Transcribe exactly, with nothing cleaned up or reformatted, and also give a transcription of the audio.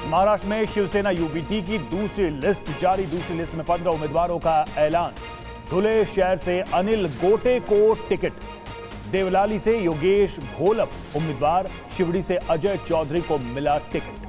महाराष्ट्र में शिवसेना यूबीटी की दूसरी लिस्ट जारी। दूसरी लिस्ट में पंद्रह उम्मीदवारों का ऐलान। धुले शहर से अनिल गोटे को टिकट, देवलाली से योगेश घोलप उम्मीदवार, शिवड़ी से अजय चौधरी को मिला टिकट।